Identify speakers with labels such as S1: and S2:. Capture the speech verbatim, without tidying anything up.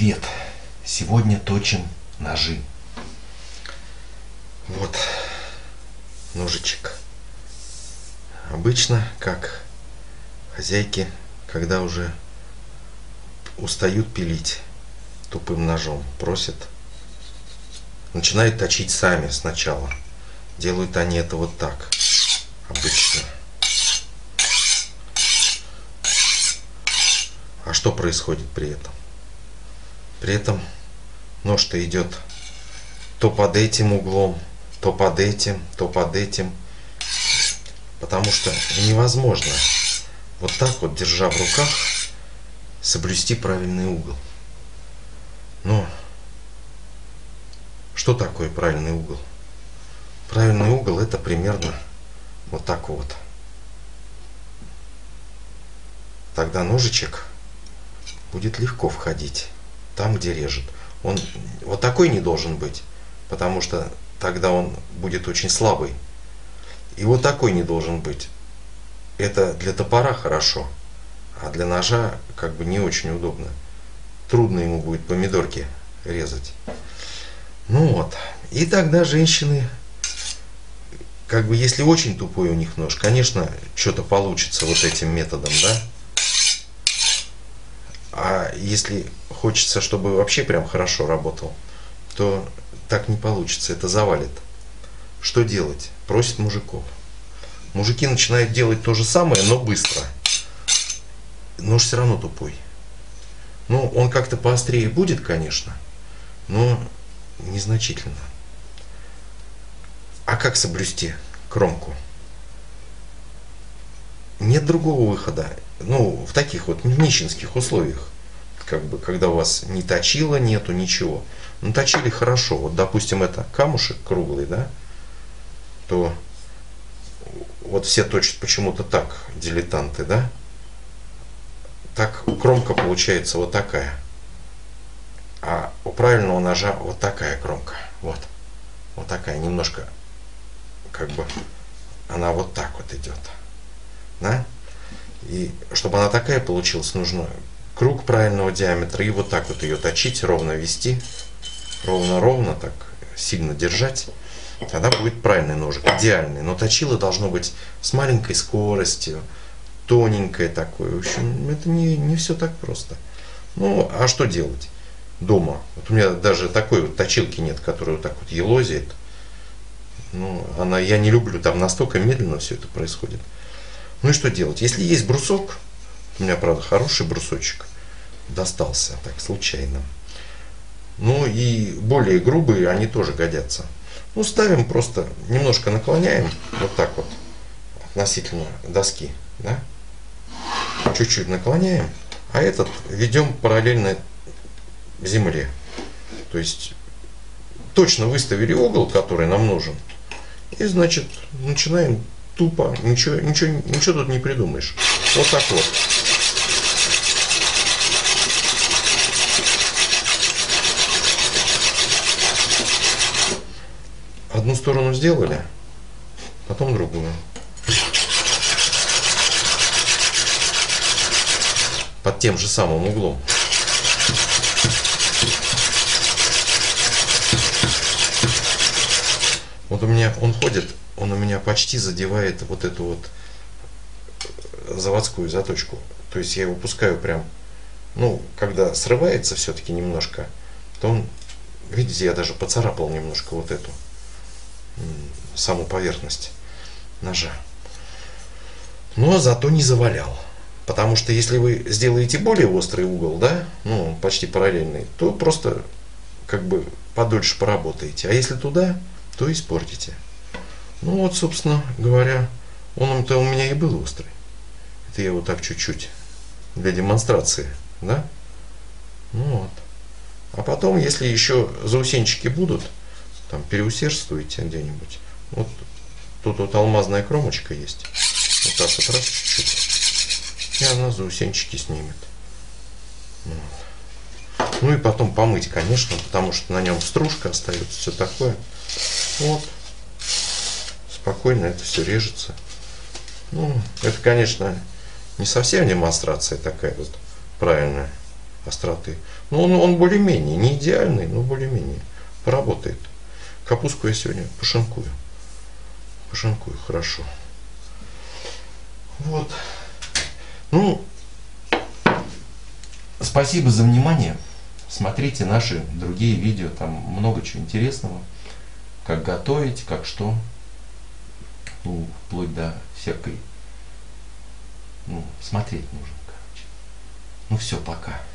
S1: Привет! Сегодня точим ножи.
S2: Вот ножичек. Обычно, как хозяйки, когда уже устают пилить тупым ножом, просят, начинают точить сами сначала. Делают они это вот так, обычно. А что происходит при этом? При этом нож-то идет то под этим углом, то под этим, то под этим. Потому что невозможно вот так вот, держа в руках, соблюсти правильный угол. Но что такое правильный угол? Правильный угол — это примерно вот так вот. Тогда ножичек будет легко входить там, где режет. Он вот такой не должен быть, потому что тогда он будет очень слабый. И вот такой не должен быть. Это для топора хорошо, а для ножа как бы не очень удобно. Трудно ему будет помидорки резать. Ну вот. И тогда женщины, как бы, если очень тупой у них нож, конечно, что-то получится вот этим методом, да? А если хочется, чтобы вообще прям хорошо работал, то так не получится, это завалит. Что делать? Просят мужиков. Мужики начинают делать то же самое, но быстро. Нож все равно тупой. Ну, он как-то поострее будет, конечно, но незначительно. А как соблюсти кромку? Нет другого выхода. Ну, в таких вот нищенских условиях, как бы, когда у вас ни точила нету, ничего. Ну, точили хорошо. Вот, допустим, это камушек круглый, да, то вот все точат почему-то так, дилетанты, да. Так кромка получается вот такая. А у правильного ножа вот такая кромка. Вот. Вот такая, немножко, как бы, она вот так вот идет. Да? И чтобы она такая получилась, нужно круг правильного диаметра и вот так вот ее точить, ровно вести, ровно-ровно так сильно держать. Тогда будет правильный ножик, идеальный. Но точило должно быть с маленькой скоростью, тоненькое такое. В общем, это не, не все так просто. Ну, а что делать дома? Вот у меня даже такой вот точилки нет, которая вот так вот елозит. Ну, она, я не люблю, там настолько медленно все это происходит. Ну и что делать? Если есть брусок, у меня, правда, хороший брусочек достался, так, случайно. Ну и более грубые, они тоже годятся. Ну, ставим просто, немножко наклоняем, вот так вот, относительно доски, да? Чуть-чуть наклоняем, а этот ведем параллельно земле. То есть, точно выставили угол, который нам нужен, и, значит, начинаем тупо, ничего, ничего, ничего тут не придумаешь. Вот так вот. Одну сторону сделали, потом другую. Под тем же самым углом. Вот у меня он ходит, он у меня почти задевает вот эту вот заводскую заточку. То есть я его пускаю прям, ну, когда срывается все-таки немножко, то он, видите, я даже поцарапал немножко вот эту саму поверхность ножа. Но зато не завалял. Потому что если вы сделаете более острый угол, да, ну, почти параллельный, то просто как бы подольше поработаете. А если туда, то испортите. Ну вот, собственно говоря, он-то у меня и был острый. Это я вот так чуть-чуть для демонстрации, да? Ну вот. А потом, если еще заусенчики будут, там переусердствуете где-нибудь. Вот тут вот алмазная кромочка есть. Вот так вот раз чуть-чуть. И она заусенчики снимет. Вот. Ну и потом помыть, конечно, потому что на нем стружка остается, все такое. Вот. Спокойно это все режется. Ну, это, конечно, не совсем демонстрация такая вот правильная. остроты. Но он, он более-менее, не идеальный, но более-менее поработает. Капустку я сегодня пошинкую. Пошинкую, хорошо. Вот. Ну,
S1: спасибо за внимание. Смотрите наши другие видео, там много чего интересного. Как готовить, как что. Ну, вплоть до всякой. Ну, смотреть нужно, короче. Ну все, пока.